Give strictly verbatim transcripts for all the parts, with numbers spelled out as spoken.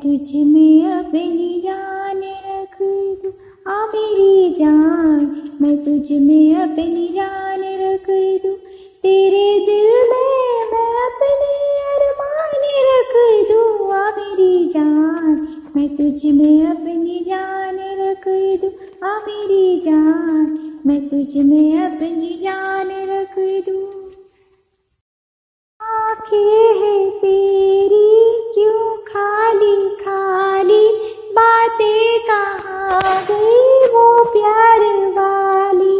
तुझ में अपनी जान रख दूं, आ मेरी जान, मैं तुझ में अपनी जान रख दूं। तेरे दिल में मैं अपनी अरमान रख दूं, आ मेरी जान, मैं तुझ में अपनी जान रख दूं, आ मेरी जान, मैं तुझ में अपनी जान रख दूं। आँखें हैं तेरी क्यों खाली खाली, बातें कहाँ गई वो प्यार वाली।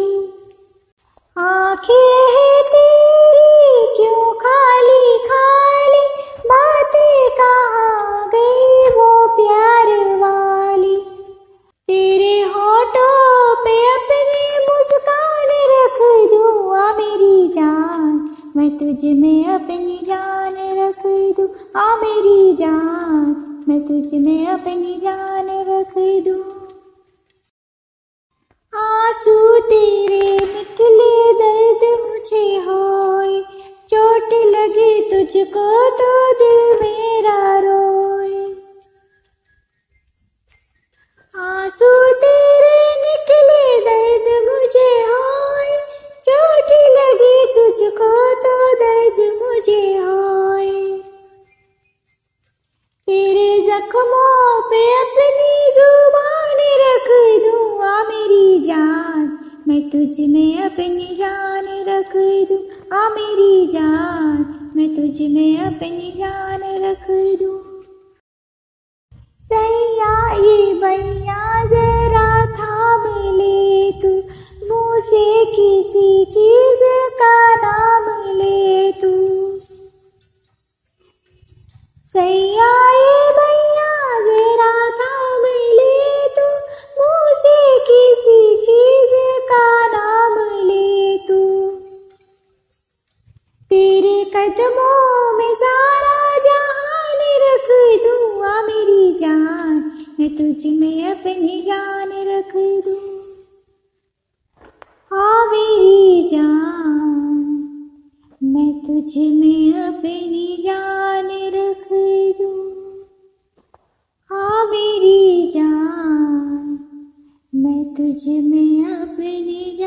आँखें हैं तेरी क्यों खाली खाली, बातें कहाँ गई वो प्यार वाली। तेरे होठों पे अपनी मुस्कान रख दूं, आ मेरी जान, मैं तुझ में अपनी जान रख दूं, आ मेरी जान, मैं तुझ में अपनी जान रख दूं। आंसू तेरे निकले दर्द मुझे होए, चोट लगे तुझको तो दिल मेरा रोए। आंसू तेरे निकले दर्द मुझे होए, चोट लगी तुझको तो दर्द मुझे होए। तेरे जख्मों पे अपनी जुबान रख दूं, आ मेरी जान, मैं तुझ में अपनी जान रख दूं, आ मेरी जान, मैं तुझ में अपनी जान रख दूं। सैया ये बैया जरा थाम ले तू, मुँह से किसी चीज का नाम ले तू। सैया ये बैया जरा थाम ले तू, मुँह से किसी चीज का नाम ले तू। तेरे कदमों में सारा जहान रख दूं, आ मेरी जान, मैं तुझ में अपनी जान रख दूं। आ मेरी जान, मैं तुझ में अपनी जान रख दूं। आ मेरी जान, मैं तुझ में अपनी जान